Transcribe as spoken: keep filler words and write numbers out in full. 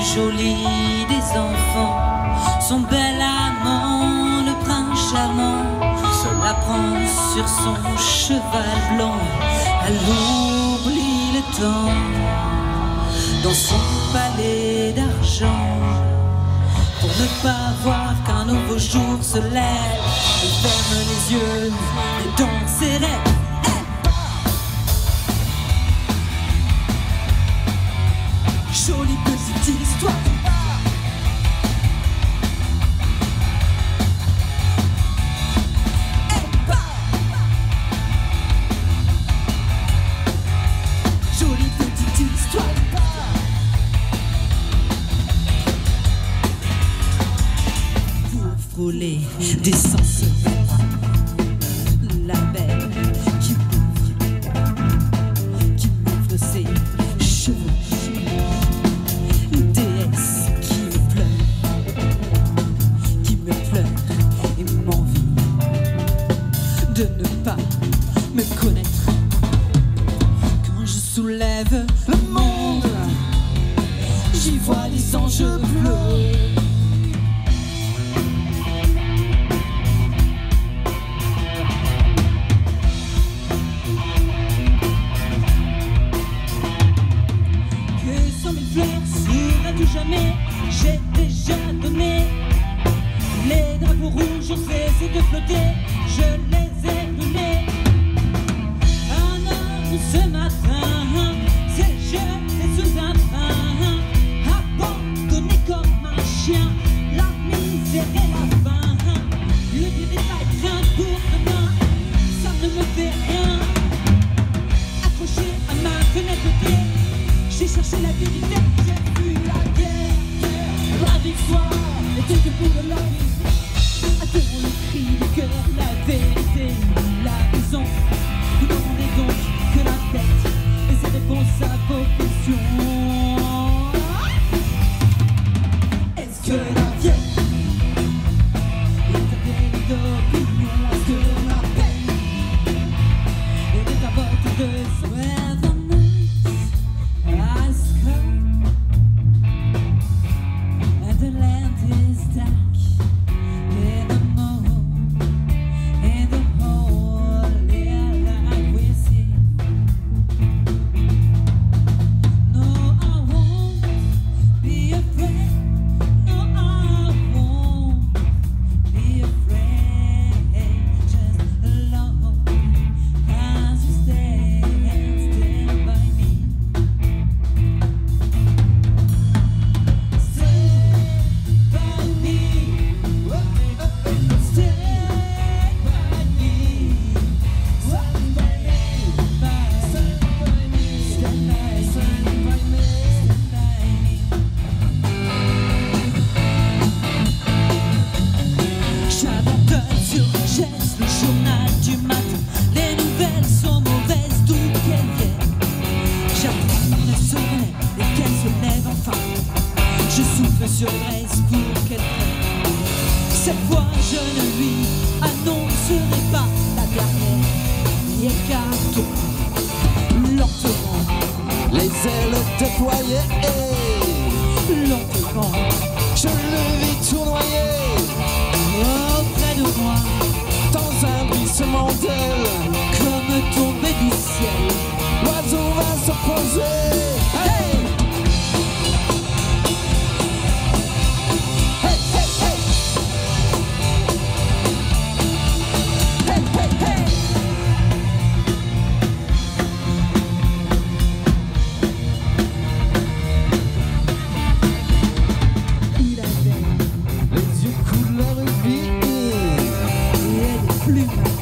joli des enfants, son bel amant, le prince charmant, se la prend sur son cheval blanc. Elle oublie le temps dans son palais d'argent, pour ne pas voir qu'un nouveau jour se lève. Elle ferme les yeux et dans ses rêves. Jolie petite histoire. Jolie petite histoire. Pour frôler des sens, la belle qui m'ouvre, qui m'ouvre ses cheveux. De ne pas me connaître. Quand je soulève le monde, j'y vois les anges bleus. Que cent mille fleurs sur à tout jamais, j'ai déjà donné. Les drapeaux rouges ont cessé de flotter, je les ai brûlés. Un homme ce matin s'est jeté sous un train, abandonné comme un chien, la misère et la faim. Le bébé va craint pour demain, ça ne me fait rien. Accroché à ma fenêtre, j'ai cherché la vérité, j'ai vu la guerre, la victoire était que pour la vie. Attends le cri du cœur, la vérité, la raison. Vous demandez donc que la tête et ses réponses à vos questions. Est-ce que la vieille est un vieille d'opinion? Est-ce que la paix est un vote de son? Le journal du matin, les nouvelles sont mauvaises d'où qu'elles viennent. J'attends qu'elle se relève et qu'elle se lève enfin. Je souffle sur l'aise pour qu'elle prenne. Cette fois je ne lui annoncerai pas la dernière. Et écarte lentement les ailes déployées. Lentement je le vis tournoyer auprès de moi, dans un bruissement d'ailes, comme tombé du ciel. l'oiseau va se poser. Hey! Hey, hey, hey! Hey, hey, hey! Il avait les yeux couleur vie et des plumes